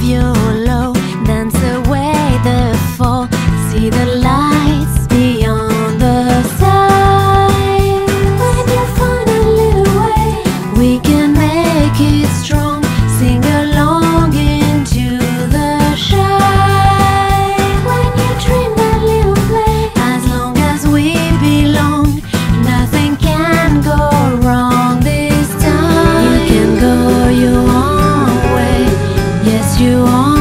you're low, dance away the fall. See the lights beyond the side. When you find a little way, we can make it strong. Sing along into the shine. When you dream that little play, as long as we belong, nothing can go wrong this time. You can go your own way, yes you are.